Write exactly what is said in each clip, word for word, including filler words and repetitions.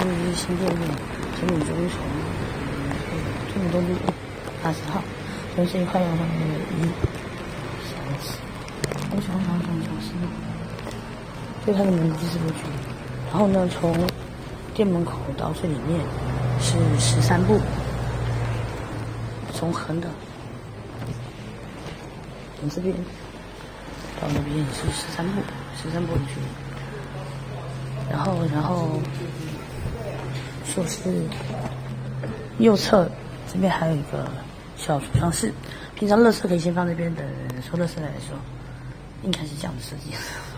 于新店面前面中从中国东路八十号，从这一块要到那个一三四，我想想想想是，就它的门子是过去，然后呢，从店门口到最里面是十三步，从横的，从这边到那边是十三步，十三步的距离。然后，然后说是右侧这边还有一个小储藏室，平常垃圾可以先放那边，等收垃圾来的时候，应该是这样的设计。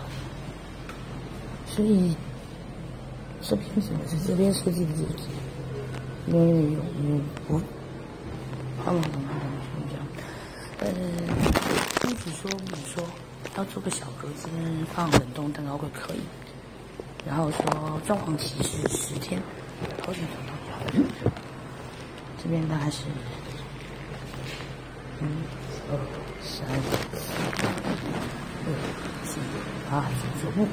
所以这边怎么是这边设计的这个，因为有有不，好了好了好了，这样，呃，屋主说屋主说要做个小格子放冷冻蛋糕柜可以。然后说装潢期是十天，好久到底好。这边大概是一、二、三、四、五、七、八、九步。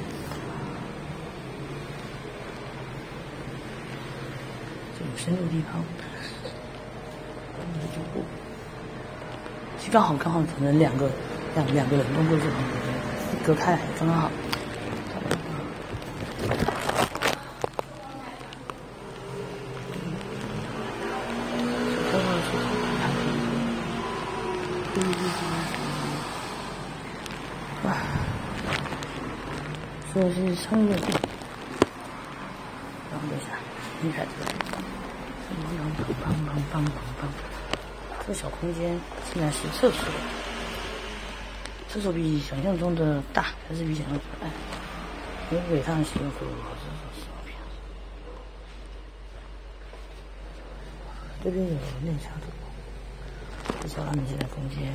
这有深入的地方，九步。其实刚好刚好可能两个两两个冷冻柜这种隔开来刚刚好。哇，说的是商业店，然后等一下，你看这个，梆梆梆梆梆梆，这个小空间现在是厕所，厕所比想象中的大，还是比想象中的大，因为尾上使用过这种照片。这边有内插的。这小浪的现在空间，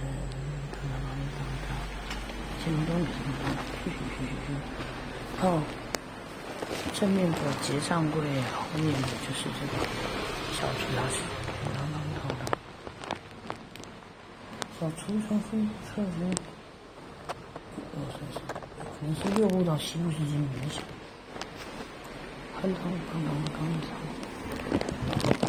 前门东西，嘘嘘嘘嘘嘘。然后正面的结账柜，后面的就是这个小储藏室，当当当当。小储藏室厕所，我算是可能是右路到西路之间，没想。很长很长很长。